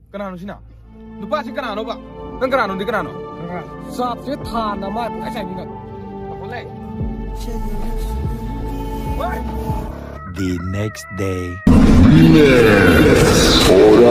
Kanano sina? Lupa si kanano ba? Nang kanano di kanano? Sa si Than naman ay sa inyo. Kapulay. The next day.